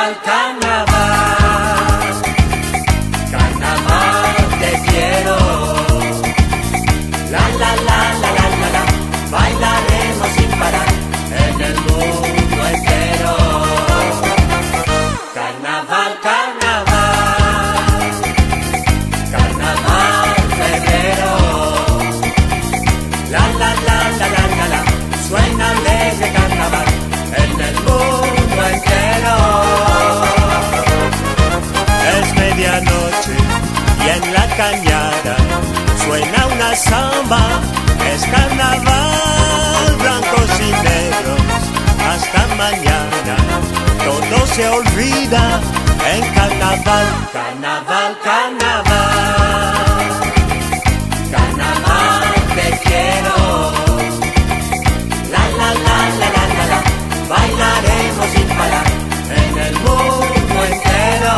Carnaval, carnaval, carnaval te quiero. La la la la la la la, bailaremos sin parar en el mundo entero. Carnaval, carnaval, carnaval febrero. La la la la la la la, suena alegre carnaval en el mundo entero. Es medianoche y en la cañada suena una samba. Es carnaval, blancos y negros, hasta mañana todo se olvida en carnaval. Carnaval, carnaval, carnaval te quiero. La la la la la la la, bailaremos sin parar en el mundo entero.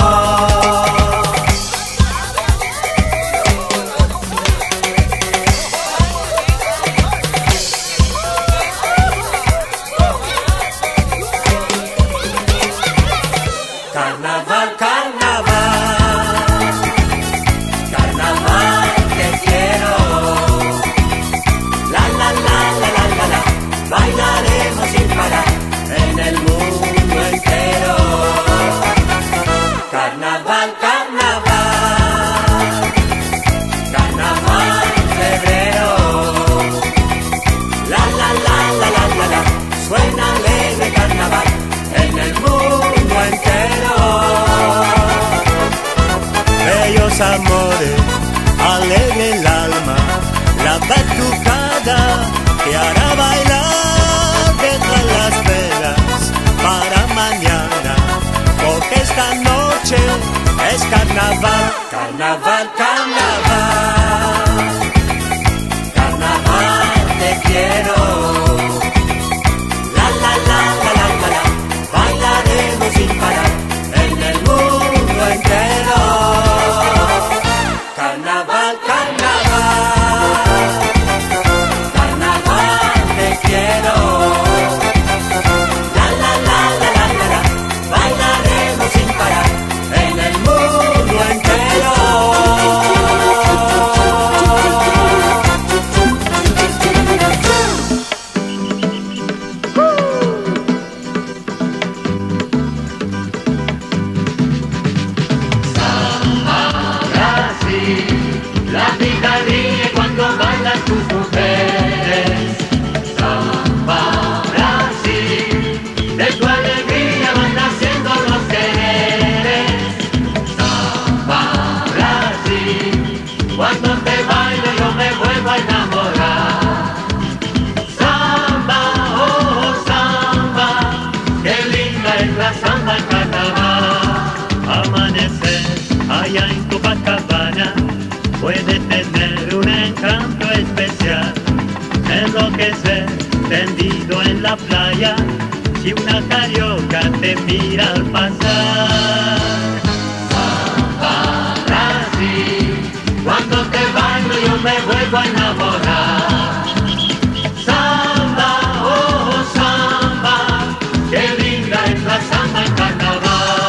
Carnaval, carnaval, carnaval te quiero. La la la la la la la, bailaremos sin parar en el mundo entero. Carnaval, carnaval, carnaval febrero. La la la la la la la, suena alegre carnaval en el mundo entero. Bellos amores, alegre el alma, la batucada que hará bailar detrás las velas para mañana, porque esta noche es carnaval. Carnaval, carnaval, carnaval te quiero. La la la la la la la, bailaremos sin parar en el mundo entero. Carnaval, carnaval, carnaval te quiero. La la la la la la la, bailaremos sin parar en el mundo entero. La vida ríe cuando bailan tus mujeres. Samba Brasil, de tu alegría van naciendo los quereres. Samba Brasil, cuando te bailo yo me vuelvo a enamorar. Samba, oh samba, qué linda es la samba en carnaval. Amanecer allá en Copacabana puede tener un encanto especial. Enloquecer tendido en la playa si una carioca te mira al pasar. Samba Brasil, cuando te bailo yo me vuelvo a enamorar. Samba, oh samba, qué linda es la samba en carnaval.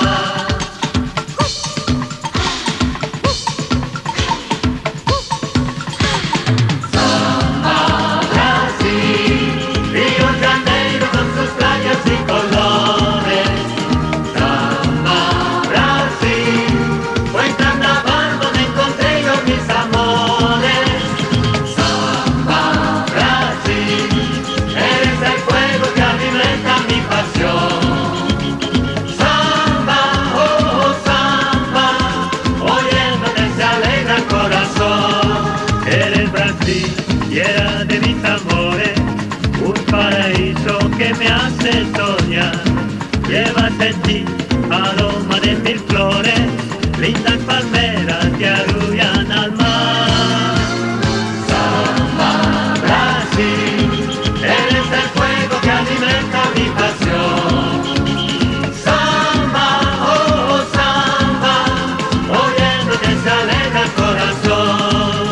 Tierra de mis amores, un paraíso que me hace soñar. Llevas en ti aroma de mil flores, lindas palmeras que arrullan al mar. Samba Brasil, eres el fuego que alimenta mi pasión. Samba, oh samba, oyéndote se alegra el corazón.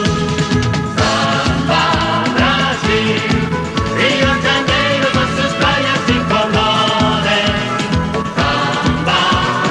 Río Janeiro con sus playas sin colores. Samba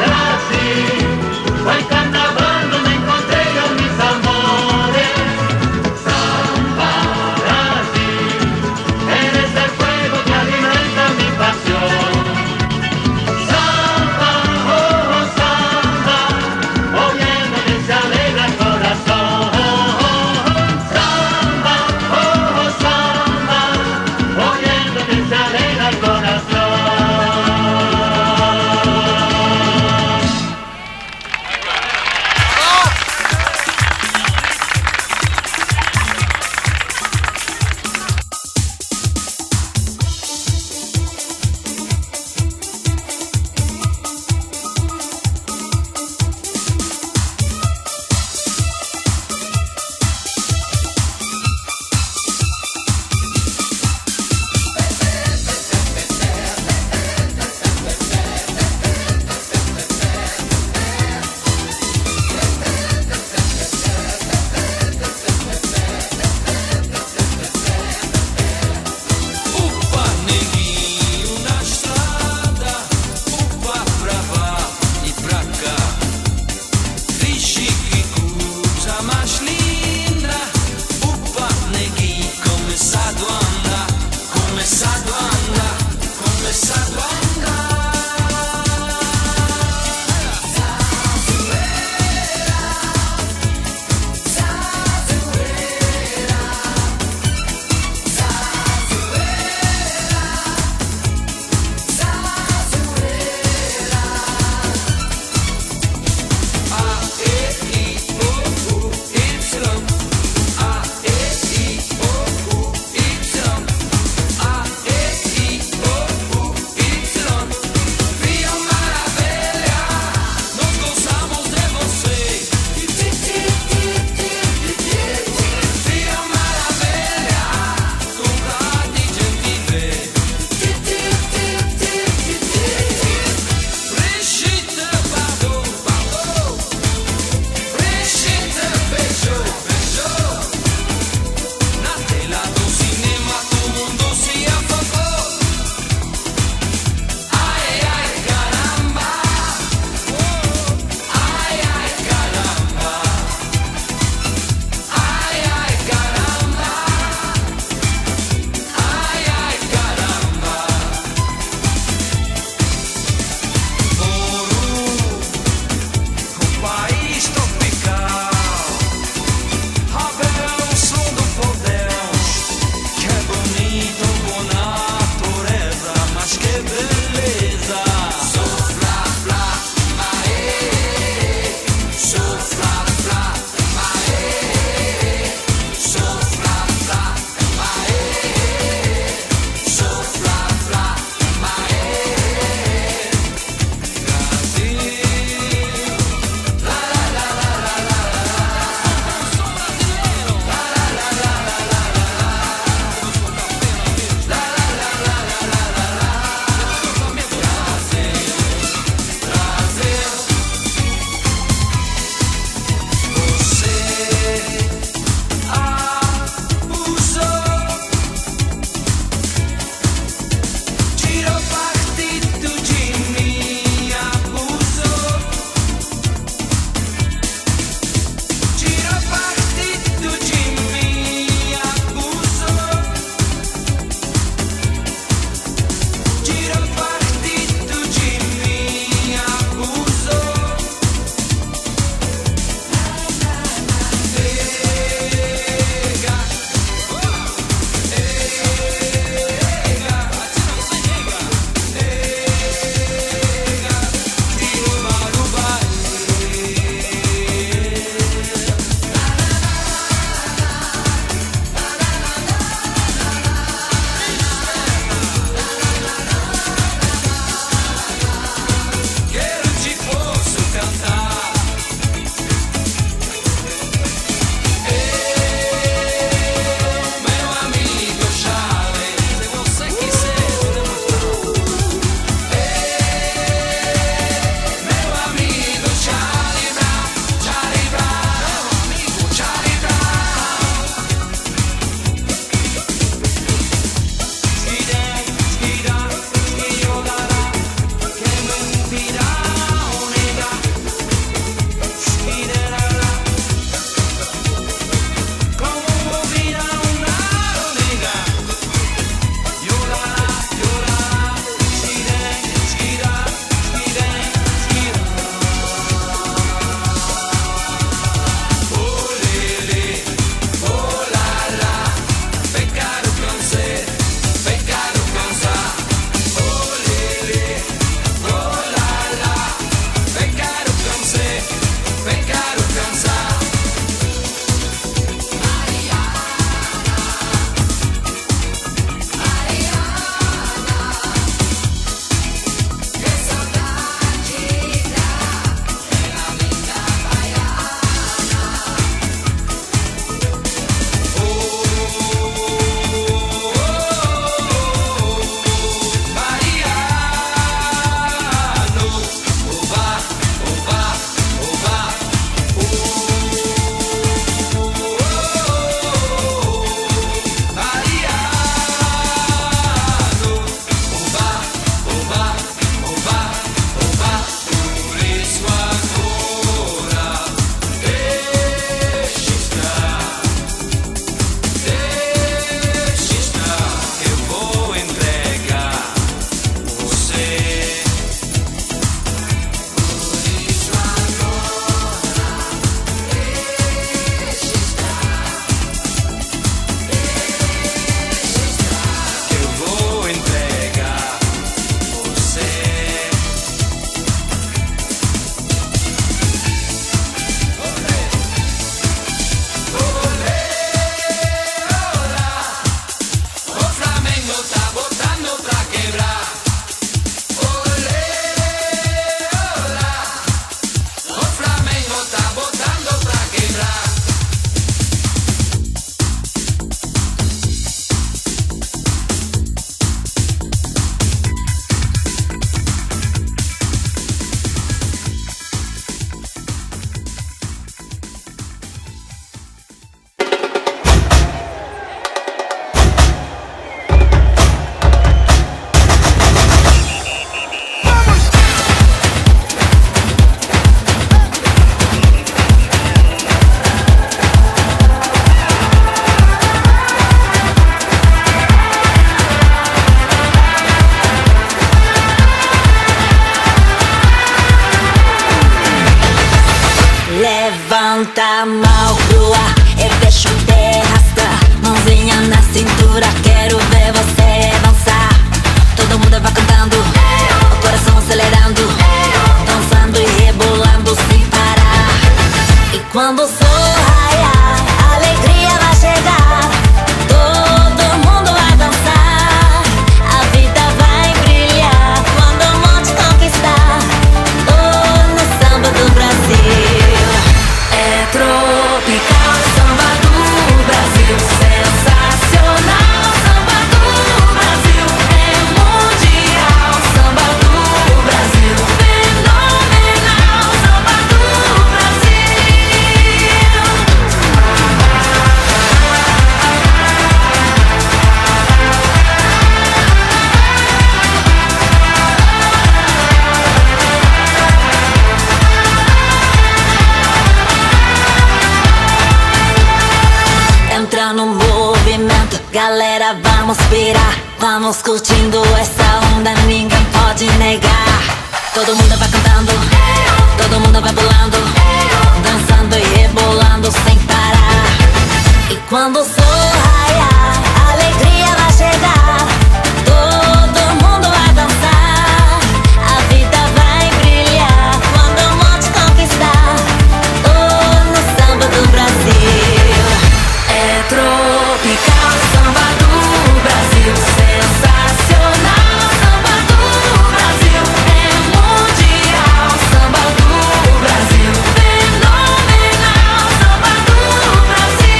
movimento, galera, vamos pirar. Vamos curtindo essa onda, ninguém pode negar. Todo mundo vai cantando, todo mundo vai pulando, dançando e rebolando sem parar. E quando o sol raiar, a alegria vai chegar. Todo mundo vai dançar, a vida vai brilhar quando o monte conquistar. Oh, no samba do Brasil é tropical, samba do Brasil, sensacional. Samba do Brasil é mundial, samba do Brasil fenomenal, samba do Brasil.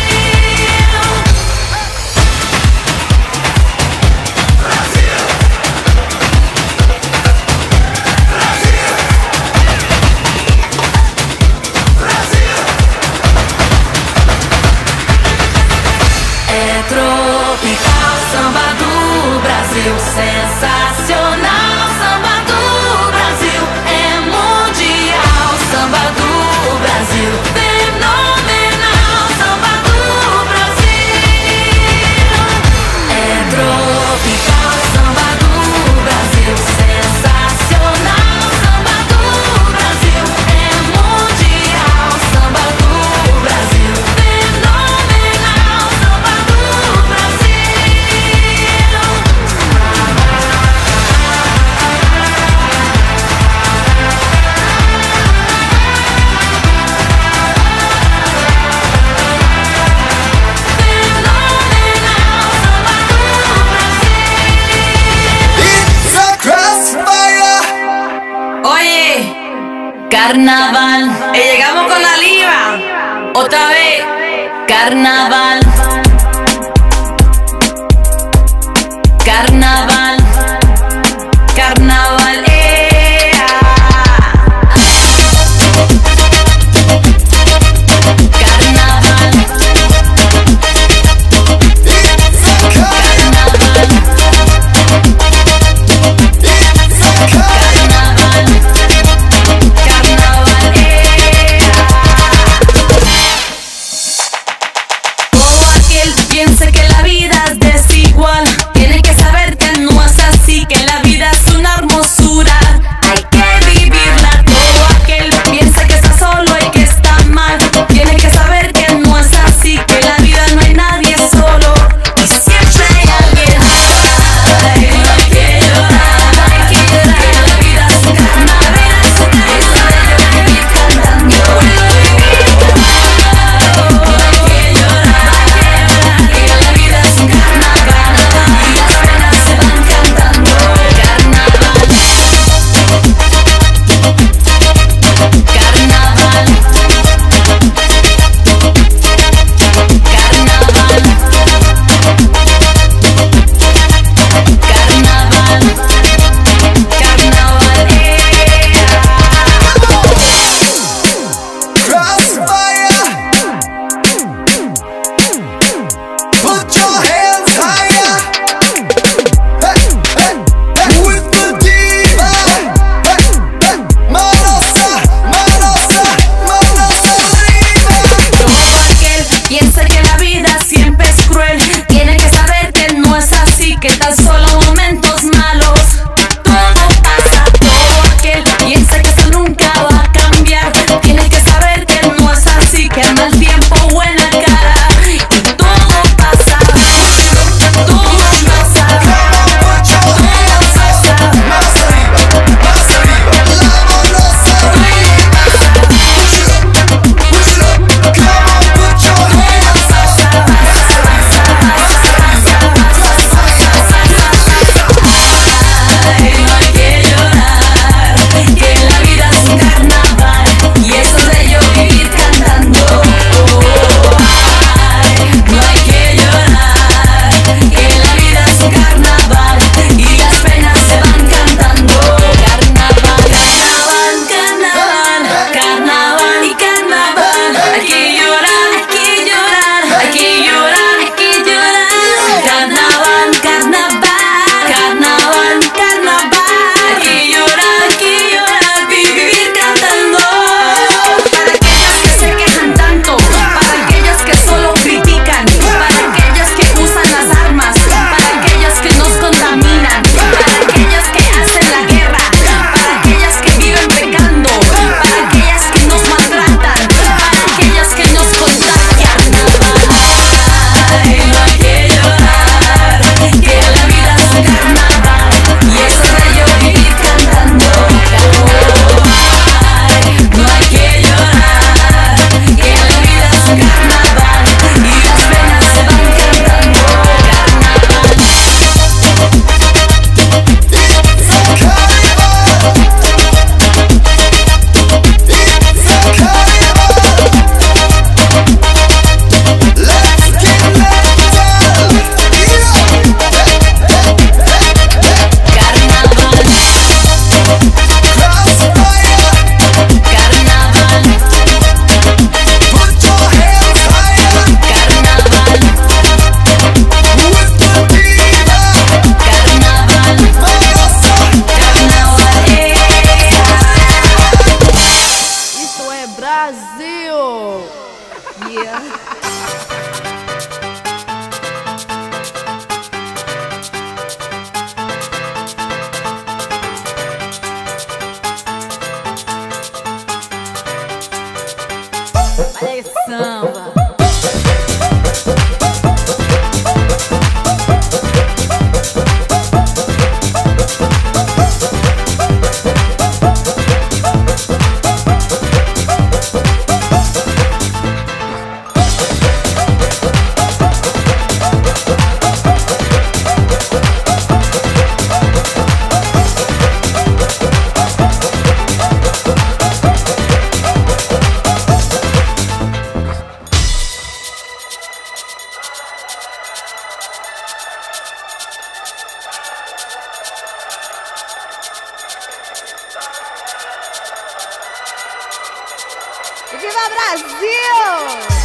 É tropical, samba do Brasil, sensacional. Samba do Brasil é mundial, samba do Brasil fenomenal, samba do Brasil. É tropical, samba do Brasil, sensacional. Samba do Brasil é mundial, samba do Brasil fenomenal, samba do Brasil. It's a crossfire. Oye, carnaval, llegamos con la liva. Otra vez, carnaval. Carnaval, carnaval, carnaval, It's a carnaval, It's a carnaval, carnaval, Todo aquel que piense que la vida es desigual tiene que saber que no es así, que la vida es una hermosura, hay que vivirla. Todo aquel que piensa que está solo y que está mal tiene que saber que no es así, que en la vida no hay nadie solo y siempre hay alguien. Ay, no hay que llorar, que la vida es un carnaval, eso de vivir cantando. No hay que llorar, que la vida es un carnaval. ¡Viva Brasil!